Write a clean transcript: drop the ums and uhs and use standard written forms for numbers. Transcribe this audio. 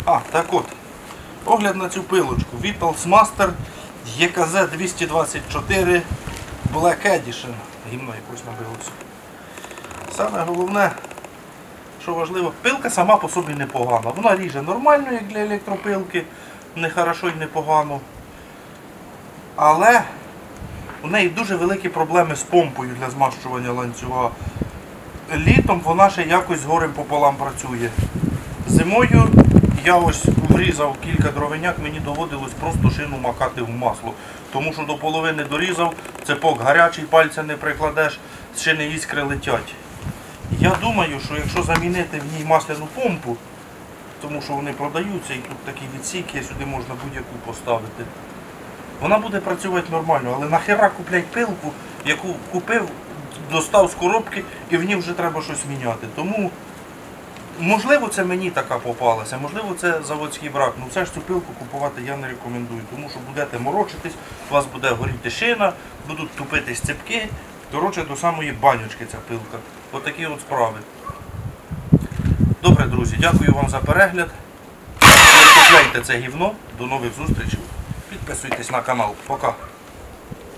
Так от, огляд на цю пилочку. Vitals Master EKZ 224 Black Edition. Гімно якось набилося. Саме головне, що важливо, пилка сама по собі непогана. Вона ріже нормально, як для електропилки, не хорошо і не погано. Але у неї дуже великі проблеми з помпою для змащування ланцюга. Літом вона ще якось з горем пополам працює. Зимою я ось врізав кілька дровиняк, мені доводилось просто шину макати в масло. Тому що до половини дорізав, цепок гарячий, пальця не прикладеш, з шини іскри летять. Я думаю, що якщо замінити в ній масляну помпу, тому що вони продаються і тут такі відсіки, сюди можна будь-яку поставити, вона буде працювати нормально. Але нахера куплять пилку, яку купив, достав з коробки і в ній вже треба щось міняти. Тому, можливо, це мені така попалася, можливо, це заводський брак. Ну все ж цю пилку купувати я не рекомендую, тому що будете морочитись, у вас буде горіти шина, будуть тупитись цепки. Коротше, до самої банючки ця пилка. Отакі от справи. Добре, друзі, дякую вам за перегляд. Не купляйте це гівно. До нових зустрічей. Підписуйтесь на канал. Пока.